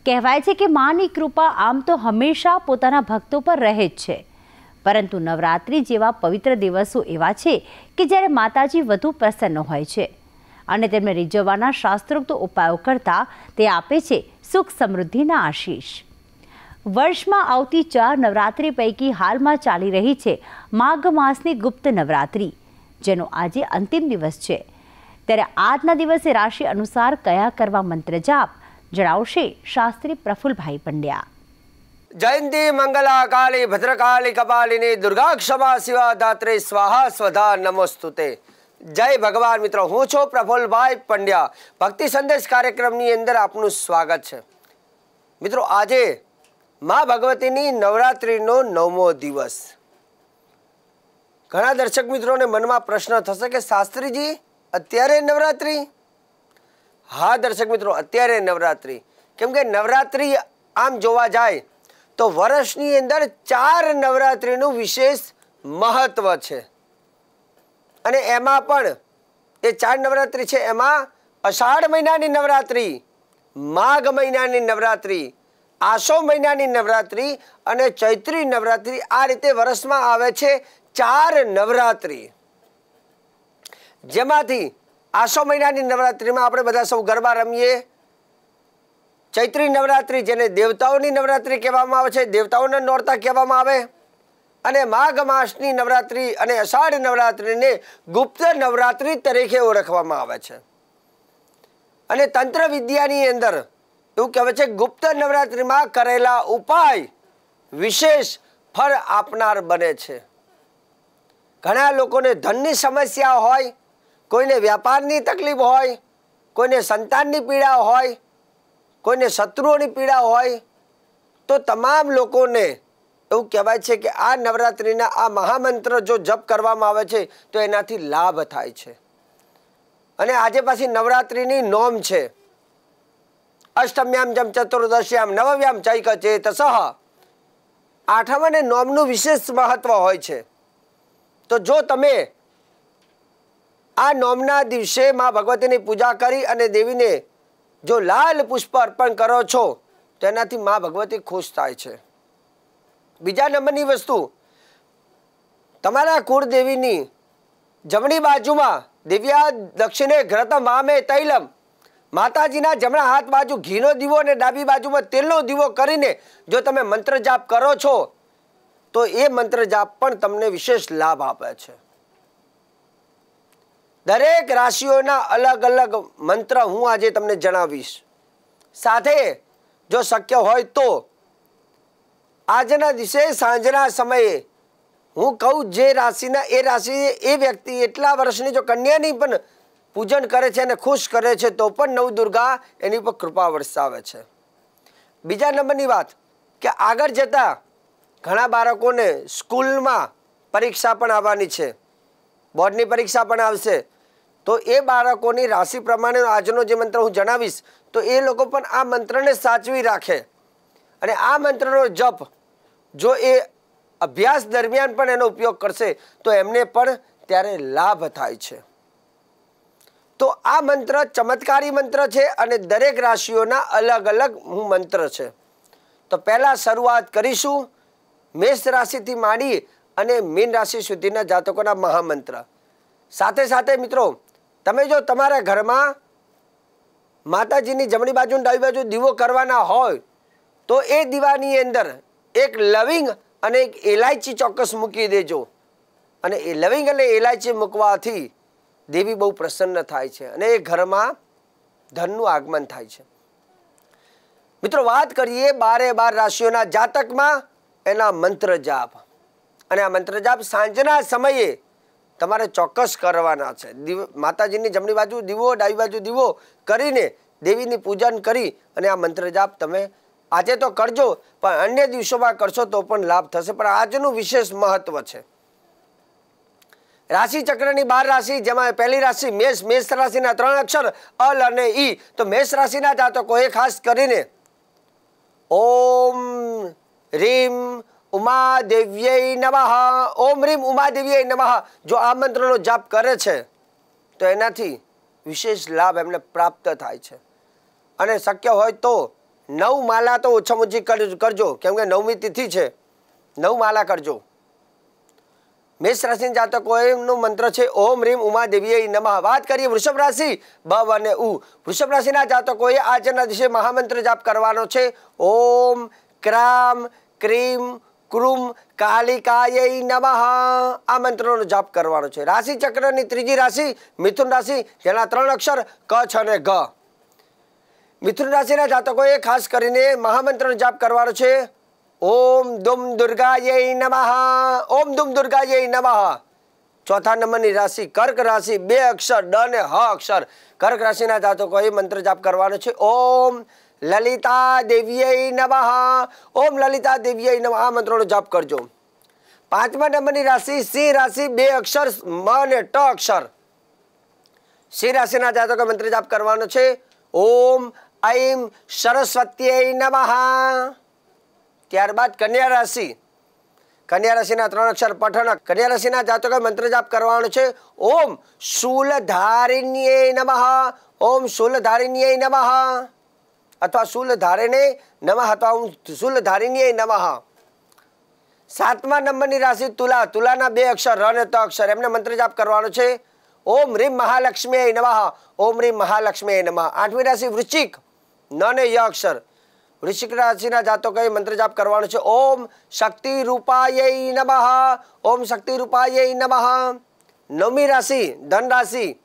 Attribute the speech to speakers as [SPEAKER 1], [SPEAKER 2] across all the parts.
[SPEAKER 1] કહેવાય છે કે માની કૃપા આમ તો હંમેશા પોતાના ભક્તો પર રહે જ છે, પરંતુ નવરાત્રિ જેવા પવિત્ર દિવસો એવા છે કે જ્યારે માતાજી વધુ પ્રસન્ન હોય છે અને તેમને રીઝવવાના શાસ્ત્રોક્ત ઉપાયો કરતા તે આપે છે સુખ સમૃદ્ધિના આશીષ। વર્ષમાં આવતી 4 નવરાત્રિ પૈકી હાલમાં ચાલી રહી છે માઘ માસની ગુપ્ત નવરાત્રિ, જેનો આજે અંતિમ દિવસ છે। ત્યારે આજના દિવસે રાશિ અનુસાર કયા કરવા મંત્ર જાપ જણાવશે શાસ્ત્રી પ્રફુલભાઈ પંડ્યા।
[SPEAKER 2] जयंती मंगला काली भद्रकाली कपालिनी दुर्गा क्षमा शिवा दात्री स्वाहा स्वधा नमोस्तुते। जय भगवान मित्रों, हूँ छो प्रफुल्लभाई पंड्या। भक्ति संदेश कार्यक्रमनी अंदर आपनु स्वागत है। मित्रों, आजे मां भगवतीनी नवरात्रिनो 9मो दिवस। घણા દર્શક મિત્રોને મનમાં પ્રશ્ન થશે કે શાસ્ત્રીજી અત્યારે નવરાત્રિ? હા દર્શક મિત્રો, અત્યારે નવરાત્રિ, કેમ કે નવરાત્રિ આમ જોવા જાય તો વર્ષની અંદર 4 નવરાત્રિનું વિશેષ મહત્વ છે અને એમાં પણ એ 4 નવરાત્રિ છે એમાં અષાઢ મહિનાની નવરાત્રિ, માઘ મહિનાની નવરાત્રિ, આસો મહિનાની નવરાત્રિ અને ચૈત્રી નવરાત્રિ, આ રીતે વર્ષમાં આવે છે 4 નવરાત્રિ। જેમાંથી આસો મહિનાની નવરાત્રિમાં આપણે બધા સૌ ગરબા રમીએ। ચૈત્રી નવરાત્રિ જેને દેવતાઓની નવરાત્રિ કહેવામાં આવે છે, દેવતાઓના નોરતા કહેવામાં આવે, અને માઘ માસની નવરાત્રિ અને અષાઢ નવરાત્રિને ગુપ્ત નવરાત્રિ તરીકે ઓળખવામાં આવે છે। અને તંત્ર વિદ્યાની અંદર એવું કહેવાય છે ગુપ્ત નવરાત્રિમાં કરેલા ઉપાય વિશેષ ફળ આપનાર બને છે। ઘણા લોકોને ધનની સમસ્યા હોય, કોઈને વ્યાપારની તકલીફ હોય, કોઈને સંતાનની પીડા હોય, કોઈને શત્રુઓની પીડા હોય, તો તમામ લોકોને એવું કહેવાય છે કે આ નવરાત્રિના આ મહામંત્ર જો જપ કરવામાં આવે છે તો એનાથી લાભ થાય છે। અને આજે પાછી નવરાત્રિની નોમ છે। અષ્ટમ્યામ જમ ચતુર્દશ્યામ નવવ્યામ ચૈક ચેતસઃ। આઠમ અને નોમનું વિશેષ મહત્વ હોય છે। તો જો તમે આ નોમના દિવસે માં ભગવતીની પૂજા કરી અને દેવીને જો લાલ પુષ્પ અર્પણ કરો છો તો એનાથી માં ભગવતી ખુશ થાય છે। બીજા નંબરની વસ્તુ, તમારા કુળદેવીની જમણી બાજુમાં દિવ્યા દક્ષિણે ઘૃતમ વામે તૈલમ, માતાજીના જમણા હાથ બાજુ ઘીનો દીવો અને ડાબી બાજુમાં તેલનો દીવો કરીને જો તમે મંત્ર જાપ કરો છો તો એ મંત્ર જાપ પણ તમને વિશેષ લાભ આપે છે। દરેક રાશિઓના અલગ અલગ મંત્ર હું આજે તમને જણાવીશ। સાથે જો શક્ય હોય તો આજના દિવસે સાંજના સમયે હું કહું જે રાશિના એ રાશિ એ વ્યક્તિ એટલા વર્ષની જો કન્યાની પણ પૂજન કરે છે અને ખુશ કરે છે તો પણ નવદુર્ગા એની પર કૃપા વરસાવે છે। બીજા નંબરની વાત કે આગળ જતા ઘણા બાળકોને સ્કૂલમાં પરીક્ષા પણ આવવાની છે, બોર્ડની પરીક્ષા પણ આવશે, તો એ બાળકોની રાશિ પ્રમાણે આજનો જે મંત્ર હું જણાવીશ તો એ લોકો પણ આ મંત્રને સાચવી રાખે અને આ મંત્રનો જપ જો એ અભ્યાસ દરમિયાન પણ એનો ઉપયોગ કરશે તો એમને પણ ત્યારે લાભ થાય છે। તો આ મંત્ર ચમત્કારી મંત્ર છે અને દરેક રાશિઓના અલગ અલગ મંત્ર છે। તો પહેલા શરૂઆત કરીશું મેષ રાશિથી માંડી અને મીન રાશિ સુધીના જાતકોના મહામંત્ર। સાથે સાથે મિત્રો, તમે જો તમારા ઘરમાં માતાજીની જમણી બાજુ અને ડાબી બાજુ દીવો કરવાના હોય તો એ દીવાની અંદર એક લવિંગ અને એક એલાયચી ચોક્કસ મૂકી દેજો। અને એ લવિંગ અને એલાયચી મૂકવાથી દેવી બહુ પ્રસન્ન થાય છે અને એ ઘરમાં ધનનું આગમન થાય છે। મિત્રો, વાત કરીએ 12 રાશિઓના જાતકમાં એના મંત્ર જાપ। અને આ મંત્ર જાપ સાંજના સમયે તમારે ચોક્કસ કરવાના છે। માતાજીની જમણી બાજુ દીવો, ડાબી બાજુ દીવો કરીને દેવીની પૂજન કરી અને આ મંત્ર જાપ તમે આજે તો કરજો, પણ અન્ય દિવસોમાં કરશો તો પણ લાભ થશે। પણ આજનું વિશેષ મહત્વ છે। રાશિ ચક્રની 12 રાશિ, જેમાં પહેલી રાશિ મેષ, મેષ રાશિના 3 અક્ષર અલ અને ઈ। તો મેષ રાશિના જાતકોએ ખાસ કરીને ઓમ રીમ ઉમાદેવ્યય નમઃ, ઓમ રીમ ઉમાદેવ્યય નમઃ જો આ મંત્રનો જાપ કરે છે તો એનાથી વિશેષ લાભ એમને પ્રાપ્ત થાય છે। અને શક્ય હોય તો 9 માલા તો ઓછામાં ઓછી કરજો, કેમ કે 9મી તિથિ છે, 9 માલા કરજો. મેષ રાશિના જાતકોનો મંત્ર છે ઓમ રીમ ઉમાદેવીએ નમઃ. વાત કરીએ વૃષભ રાશિ બ અને ઉ. વૃષભ રાશિના જાતકોએ આજના દિવસે મહામંત્ર જાપ કરવાનો છે ઓમ ક્રામ ક્રીમ ક્રુમ કાલિકાય નમઃ. આ મંત્રનો જાપ કરવાનો છે. રાશિ ચક્રની ત્રીજી રાશિ મિથુન રાશિ, જેના 3 અક્ષર ક, છ અને ગ. મિથુન રાશિના જાતકોએ ખાસ કરીને મહામંત્રનો જાપ કરવાનો છે ઓમ દુમ દુર્ગાય નમઃ. ઓમ દુમ દુર્ગાય નમઃ. ચોથા નંબરની રાશિ કર્ક રાશિ, 2 અક્ષર ડ અને હ અક્ષર. કર્ક રાશિના જાતકોએ મંત્ર જાપ કરવાનો છે ઓમ લલિતા દેવીય નમઃ. ઓમ લલિતા દેવીય નમઃ. આ મંત્રનો જાપ કરજો. 5મા નંબરની રાશિ સિંહ રાશિ, 2 અક્ષર મ અને ટ અક્ષર. સિંહ રાશિના જાતકોએ મંત્ર જાપ કરવાનો છે ઓમ ઐમ સરસ્વત્યય નમઃ. ત્યારબાદ કન્યા રાશિ, કન્યા રાશિના 3 અક્ષર પઠન. કન્યા રાશિના જાતકોએ મંત્ર જાપ કરવાનો છે ઓમ શૂલધારિણ્યે નમઃ. ઓમ શૂલધારિણ્યે નમઃ અથવા શૂલધારિણે નમઃ અથવા ઓમ શૂલધારિણ્યે નમઃ. 7મા નંબરની રાશિ તુલા, તુલાના 2 અક્ષર ર અને ત અક્ષર. એમને મંત્ર જાપ કરવાનો છે ઓમ રીમ મહાલક્ષ્મીએ નમઃ. ઓમ રીમ મહાલક્ષ્મીએ નમઃ. 8મી રાશિ વૃશ્ચિક, ન અને ય અક્ષર. વૃશ્ચિક રાશિના જાતકોએ મંત્ર જાપ કરવાનો છે ઓમ શક્તિ રૂપાય નમઃ. ઓમ શક્તિ રૂપાય નમઃ. 9મી રાશિ ધન રાશિ,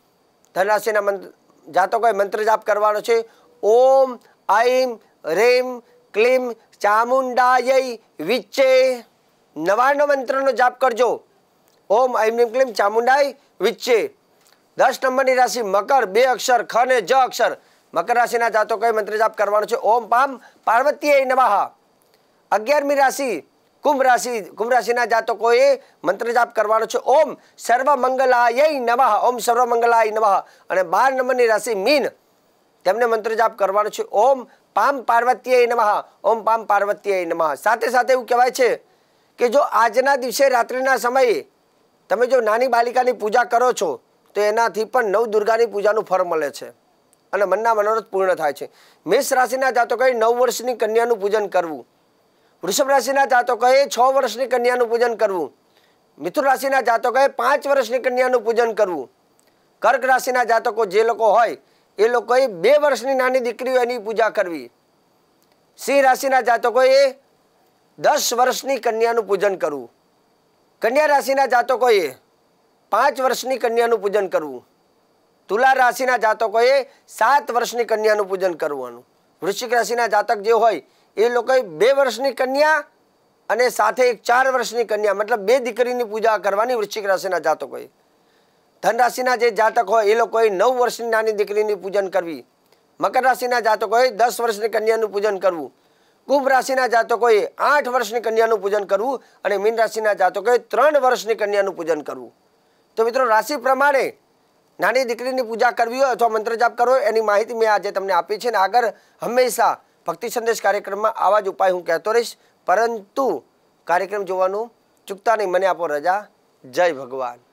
[SPEAKER 2] ધન રાશિના જાતકોએ મંત્ર જાપ કરવાનો છે ઓમ ઐમ રેમ ક્લીમ ચામુંડાય વિચ્ચે. 99 મંત્રનો જાપ કરજો ઓમ ઐમ રીમ ક્લીમ ચામુંડાય વિચ્ચે. 10 નંબરની રાશિ મકર, 2 અક્ષર ખ અને જ અક્ષર. મકર રાશિના જાતકોએ મંત્ર જાપ કરવાનો છે ઓમ પામ પાર્વતીય નમઃ. 11મી રાશિ કુંભ રાશિ, કુંભ રાશિના જાતકોએ મંત્ર જાપ કરવાનો છે ઓમ સર્વમંગલાય નમઃ. ઓમ સર્વમંગલાય નમઃ. અને 12 નંબરની રાશિ મીન, તેમને મંત્ર જાપ કરવાનો છે ઓમ પામ પાર્વતીય નમઃ. ઓમ પામ પાર્વતીય નમઃ. સાથે સાથે એવું કહેવાય છે કે જો આજના દિવસે રાત્રિના સમયે તમે જો નાની બાલિકાની પૂજા કરો છો તો એનાથી પણ નવદુર્ગાની પૂજાનું ફળ મળે છે અને મનના મનોરથ પૂર્ણ થાય છે. મેષ રાશિના જાતકોએ 9 વર્ષની કન્યાનું પૂજન કરવું. વૃષભ રાશિના જાતકોએ 6 વર્ષની કન્યાનું પૂજન કરવું. મિથુન રાશિના જાતકોએ 5 વર્ષની કન્યાનું પૂજન કરવું. કર્ક રાશિના જાતકો જે લોકો હોય એ લોકોએ 2 વર્ષની નાની દીકરીઓ એની પૂજા કરવી. સિંહ રાશિના જાતકોએ 10 વર્ષની કન્યાનું પૂજન કરવું. કન્યા રાશિના જાતકોએ 5 વર્ષની કન્યાનું પૂજન કરવું. તુલા રાશિના જાતકોએ 7 વર્ષની કન્યાનું પૂજન કરવાનું. વૃશ્ચિક રાશિના જાતક જે હોય એ લોકોએ 2 વર્ષની કન્યા અને સાથે એક 4 વર્ષની કન્યા, મતલબ 2 દીકરીની પૂજા કરવાની વૃશ્ચિક રાશિના જાતકોએ. ધન રાશિના જે જાતક હોય એ લોકોએ 9 વર્ષની નાની દીકરીની પૂજન કરવી. મકર રાશિના જાતકોએ 10 વર્ષની કન્યાનું પૂજન કરવું. કુંભ રાશિના જાતકોએ 8 વર્ષની કન્યાનું પૂજન કરવું અને મીન રાશિના જાતકોએ 3 વર્ષની કન્યાનું પૂજન કરવું. તો મિત્રો, રાશિ પ્રમાણે નાની દીકરીની પૂજા કરવી હોય અથવા મંત્ર જાપ કરવો એની માહિતી મેં આજે તમને આપી છે. અને આગળ હંમેશા ભક્તિ સંદેશ કાર્યક્રમમાં આવા જ ઉપાય હું કહેતો રહીશ, પરંતુ કાર્યક્રમ જોવાનું ચૂકતા નહીં. મને આપો રજા. જય ભગવાન.